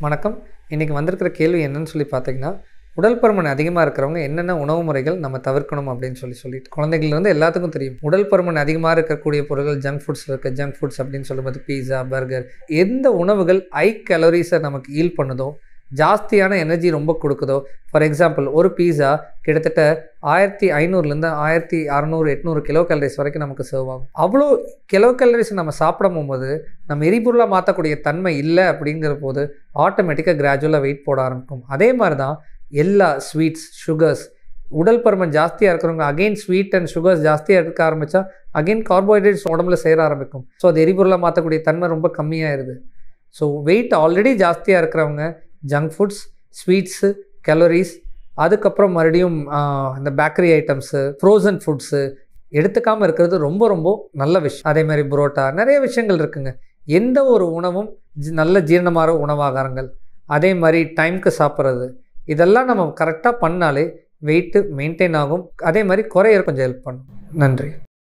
வணக்கம். இன்றைக்கி வந்திருக்கிற கேள்வி என்னன்னு சொல்லி பார்த்தீங்கன்னா, உடல் பருமன் அதிகமாக இருக்கிறவங்க என்னென்ன உணவு முறைகள் நம்ம தவிர்க்கணும் அப்படின்னு சொல்லிட்டு குழந்தைகள்லேருந்து எல்லாத்துக்கும் தெரியும். உடல் பருமன் அதிகமாக இருக்கக்கூடிய பொருட்கள் ஜங்க் ஃபுட்ஸ் இருக்குது. ஜங்க் ஃபுட்ஸ் அப்படின்னு சொல்லும்போது பீஸா, பர்கர், எந்த உணவுகள் ஹை கேலரிஸை நமக்கு ஈல் பண்ணுதோ, ஜாஸ்தியான எனர்ஜி ரொம்ப கொடுக்குதோ. ஃபார் எக்ஸாம்பிள், ஒரு பீஸா கிட்டத்தட்ட 1500லேருந்து 1600 800 கிலோ கேலரிஸ் வரைக்கும் நமக்கு சர்வ் ஆகும். அவ்வளோ கிலோ கேலரிஸ் நம்ம சாப்பிடும் போது நம்ம எரிபொருளாக மாற்றக்கூடிய தன்மை இல்லை. அப்படிங்கிற போது ஆட்டோமேட்டிக்காக கிராஜுவலாக வெயிட் போட ஆரம்பிக்கும். அதே மாதிரி தான் எல்லா ஸ்வீட்ஸ், சுகர்ஸ், உடல் பருமன் ஜாஸ்தியாக இருக்கிறவங்க அகெயின் ஸ்வீட் அண்ட் சுகர்ஸ் ஜாஸ்தியாக எடுக்க ஆரம்பித்தா அகெயின் கார்போஹைட்ரேட்ஸ் உடம்புல சேர ஆரம்பிக்கும். ஸோ அது எரிபொருளாக மாற்றக்கூடிய தன்மை ரொம்ப கம்மியாகிடுது. ஸோ வெயிட் ஆல்ரெடி ஜாஸ்தியாக இருக்கிறவங்க ஜங்க் ஃபுட்ஸ், ஸ்வீட்ஸு, கேலரிஸ், அதுக்கப்புறம் மறுபடியும் இந்த பேக்கரி ஐட்டம்ஸு, ஃப்ரோசன் ஃபுட்ஸு எடுத்துக்காமல் இருக்கிறது ரொம்ப ரொம்ப நல்ல விஷயம். அதே மாதிரி புரோட்டா, நிறைய விஷயங்கள் இருக்குங்க. எந்த ஒரு உணவும் நல்ல ஜீரணமான உணவாகாரங்கள், அதே மாதிரி டைமுக்கு சாப்பிட்றது, இதெல்லாம் நம்ம கரெக்டாக பண்ணாலே வெயிட்டு மெயின்டைன் ஆகும். அதே மாதிரி குறைய கொஞ்சம் ஹெல்ப் பண்ணும். நன்றி.